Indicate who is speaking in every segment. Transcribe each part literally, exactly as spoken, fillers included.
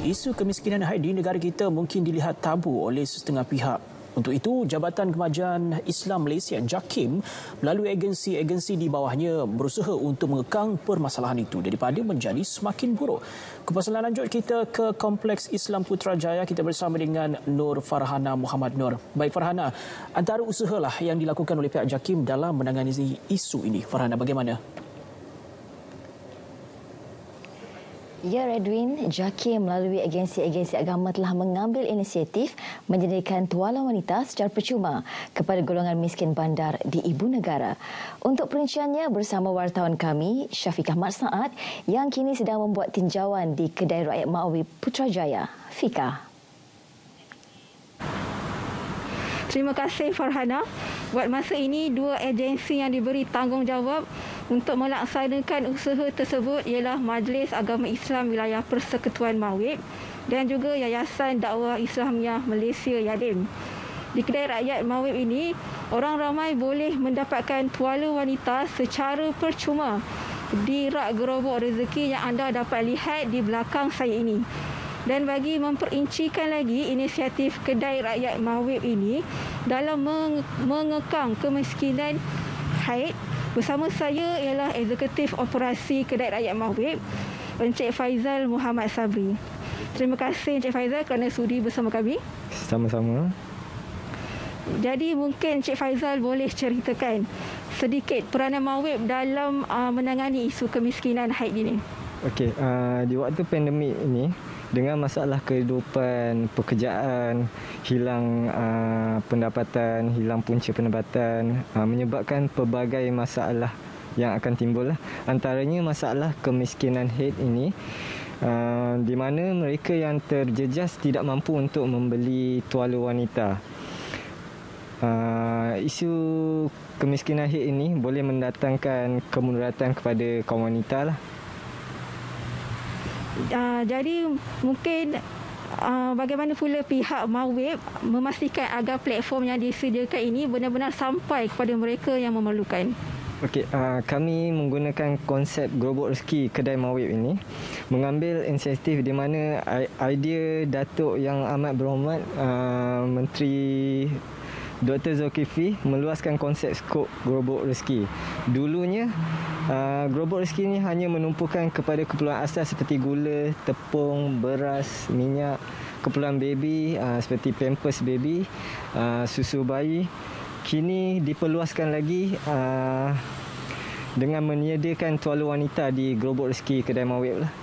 Speaker 1: Isu kemiskinan haid di negara kita mungkin dilihat tabu oleh setengah pihak. Untuk itu, Jabatan Kemajuan Islam Malaysia JAKIM melalui agensi-agensi di bawahnya berusaha untuk mengekang permasalahan itu daripada menjadi semakin buruk. Kepasalan lanjut kita ke Kompleks Islam Putrajaya. Kita bersama dengan Nur Farhana Muhammad Nur. Baik Farhana, antara usahalah yang dilakukan oleh pihak JAKIM dalam menangani isu ini. Farhana, bagaimana?
Speaker 2: Ya, Redwin, JAKIM melalui agensi-agensi agama telah mengambil inisiatif menyediakan tuala wanita secara percuma kepada golongan miskin bandar di ibu negara. Untuk perinciannya bersama wartawan kami, Syafiqah Mat Saad yang kini sedang membuat tinjauan di Kedai Rakyat Ma'awi Putrajaya. Fika.
Speaker 3: Terima kasih Farhana. Buat masa ini, dua agensi yang diberi tanggungjawab untuk melaksanakan usaha tersebut ialah Majlis Agama Islam Wilayah Persekutuan Mawib dan juga Yayasan Dakwah Islamiah Malaysia Yadim. Di Kedai Rakyat Mawib ini, orang ramai boleh mendapatkan tuala wanita secara percuma di rak gerobok rezeki yang anda dapat lihat di belakang saya ini. Dan bagi memperincikan lagi inisiatif Kedai Rakyat Mawib ini dalam mengekang kemiskinan haid, bersama saya ialah Eksekutif Operasi Kedai Rakyat Mawib, Encik Faizal Muhammad Sabri. Terima kasih Encik Faizal kerana sudi bersama kami.
Speaker 4: Sama-sama.
Speaker 3: Jadi mungkin Encik Faizal boleh ceritakan sedikit peranan Mawib dalam uh, menangani isu kemiskinan haid ini.
Speaker 4: Okey, uh, di waktu pandemik ini, dengan masalah kehidupan, pekerjaan, hilang uh, pendapatan, hilang punca pendapatan, uh, menyebabkan pelbagai masalah yang akan timbul. Antaranya masalah kemiskinan haid ini, uh, di mana mereka yang terjejas tidak mampu untuk membeli tuala wanita. Uh, isu kemiskinan haid ini boleh mendatangkan kemudaratan kepada kaum wanita lah.
Speaker 3: Uh, jadi mungkin uh, bagaimana pula pihak Mawib memastikan agar platform yang disediakan ini benar-benar sampai kepada mereka yang memerlukan?
Speaker 4: Okey, uh, kami menggunakan konsep gerobok rezeki Kedai Mawib ini, mengambil inisiatif di mana idea Datuk Yang Amat Berhormat uh, Menteri Doktor Zulkifli meluaskan konsep skop gerobok rezeki. Dulunya, uh, gerobok rezeki ini hanya menumpukan kepada keperluan asas seperti gula, tepung, beras, minyak, keperluan baby uh, seperti pampers baby, uh, susu bayi. Kini diperluaskan lagi uh, dengan menyediakan tuala wanita di gerobok rezeki Kedai Mawib lah.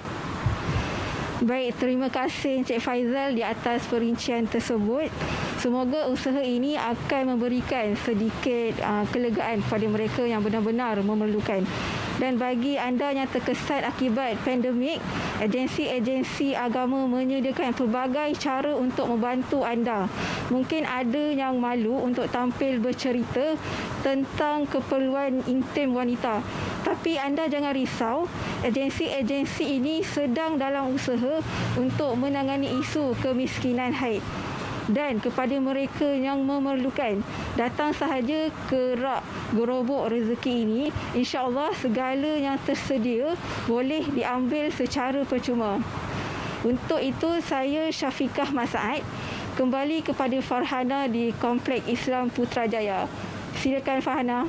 Speaker 3: Baik, terima kasih Encik Faizal di atas perincian tersebut. Semoga usaha ini akan memberikan sedikit uh, kelegaan kepada mereka yang benar-benar memerlukan. Dan bagi anda yang terkesan akibat pandemik, agensi-agensi agama menyediakan pelbagai cara untuk membantu anda. Mungkin ada yang malu untuk tampil bercerita tentang keperluan intim wanita. Tapi anda jangan risau, agensi-agensi ini sedang dalam usaha untuk menangani isu kemiskinan haid. Dan kepada mereka yang memerlukan, datang sahaja ke rak gerobok rezeki ini. InsyaAllah segala yang tersedia boleh diambil secara percuma. Untuk itu, saya Syafiqah Mat Saad kembali kepada Farhana di Kompleks Islam Putrajaya. Silakan Farhana.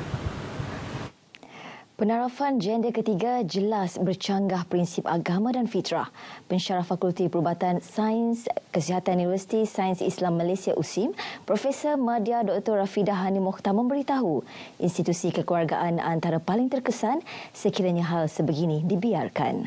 Speaker 2: Penarafan gender ketiga jelas bercanggah prinsip agama dan fitrah. Pensyarah Fakulti Perubatan Sains Kesihatan Universiti Sains Islam Malaysia U S I M, Profesor Madya Doktor Rafidah Hani Mokhtar memberitahu institusi kekeluargaan antara paling terkesan sekiranya hal sebegini dibiarkan.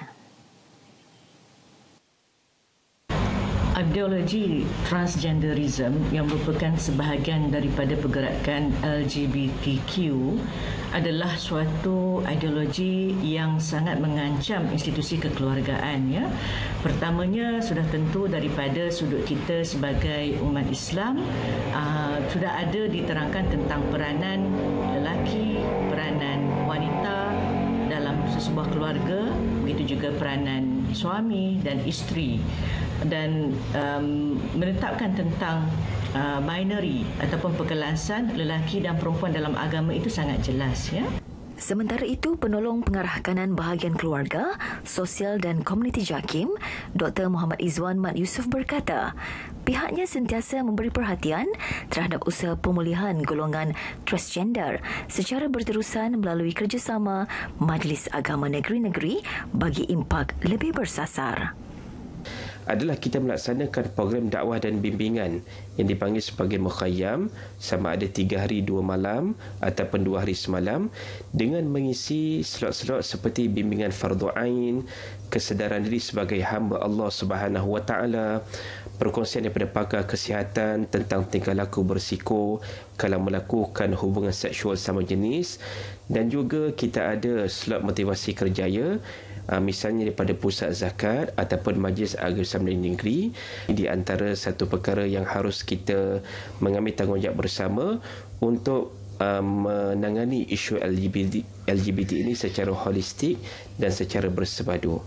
Speaker 5: Ideologi transgenderism yang merupakan sebahagian daripada pergerakan L G B T Q adalah suatu ideologi yang sangat mengancam institusi kekeluargaan. Ya. Pertamanya sudah tentu daripada sudut kita sebagai umat Islam, uh, sudah ada diterangkan tentang peranan lelaki, peranan wanita dalam sebuah keluarga, begitu juga peranan suami dan isteri, dan um, menetapkan tentang uh, binary ataupun perkelasan lelaki dan perempuan dalam agama itu sangat jelas, ya.
Speaker 2: Sementara itu, penolong pengarah kanan bahagian keluarga, sosial dan komuniti JAKIM, Doktor Muhammad Izwan Mat Yusof berkata, pihaknya sentiasa memberi perhatian terhadap usaha pemulihan golongan transgender secara berterusan melalui kerjasama Majlis Agama Negeri-Negeri bagi impak lebih bersasar.
Speaker 6: Adalah kita melaksanakan program dakwah dan bimbingan yang dipanggil sebagai mukhayyam, sama ada tiga hari dua malam ataupun dua hari semalam, dengan mengisi slot-slot seperti bimbingan fardu ain, kesedaran diri sebagai hamba Allah Subhanahu Wa Taala, perkongsian daripada pakar kesihatan tentang tingkah laku bersiko kalau melakukan hubungan seksual sama jenis, dan juga kita ada slot motivasi kerjaya, misalnya daripada pusat zakat ataupun Majlis Agama Islam Negeri. Di antara satu perkara yang harus kita mengambil tanggungjawab bersama untuk um, menangani isu L G B T, L G B T ini secara holistik dan secara bersepadu.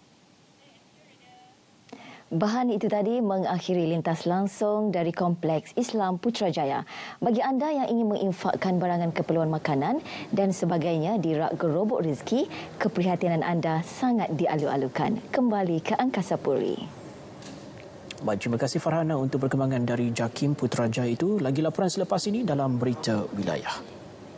Speaker 2: Bahan itu tadi mengakhiri lintas langsung dari Kompleks Islam Putrajaya. Bagi anda yang ingin menginfakkan barangan keperluan makanan dan sebagainya di rak gerobok rezeki, keprihatinan anda sangat dialu-alukan. Kembali ke Angkasa Puri.
Speaker 1: Baik, terima kasih Farhana untuk perkembangan dari JAKIM Putrajaya itu. Lagi laporan selepas ini dalam Berita Wilayah.